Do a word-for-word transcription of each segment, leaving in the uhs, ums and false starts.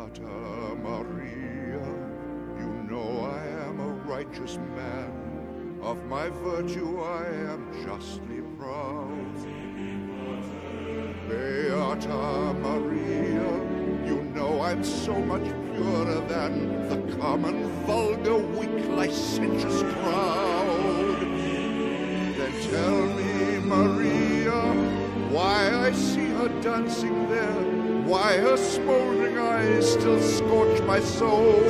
Beata Maria, you know I am a righteous man. Of my virtue I am justly proud. Beata Maria, you know I'm so much purer than the common, vulgar, weak, licentious crowd. Then tell me, Maria, why I see her dancing there, why her smoldering eyes still scorch my soul.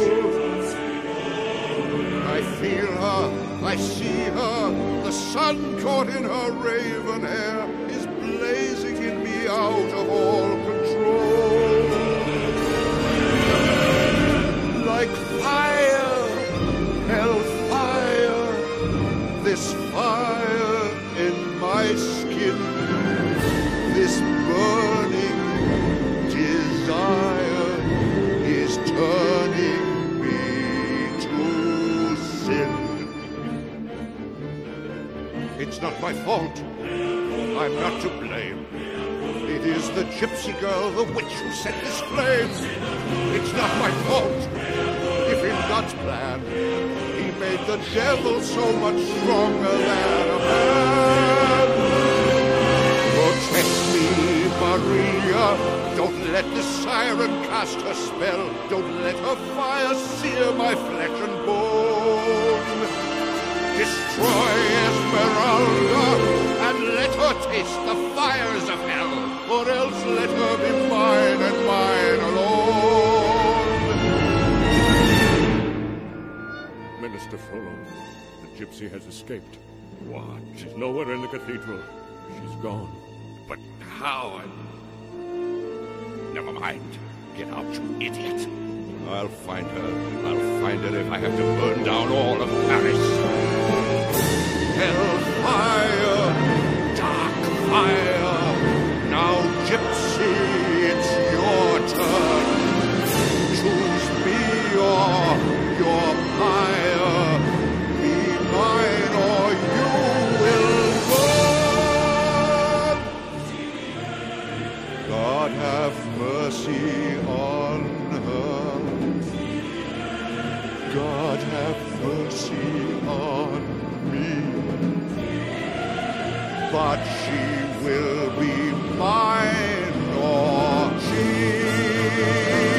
I feel her, I see her, the sun caught in her raven hair is blazing in me out of all control. Like fire, hell fire, this fire in my skin, this burning desire is turning me to sin. It's not my fault. I'm not to blame. It is the gypsy girl, the witch, who set this flame. It's not my fault. If in God's plan, he made the devil so much stronger than a man. Protect me, Maria. Don't let the siren cast her spell. Don't let her fire sear my flesh and bone. Destroy Esmeralda, and let her taste the fires of hell, or else let her be mine and mine alone. Minister Frollo, the gypsy has escaped. What? She's nowhere in the cathedral. She's gone. But how? Never mind. Get out, you idiot. I'll find her. I'll find her if I have to burn down all of Paris. Hellfire, dark fire. Now, gypsy, it's your turn. Choose me or your pyre. Be mine or you will burn. God have mercy on her. God have mercy on me. But she will be mine, or she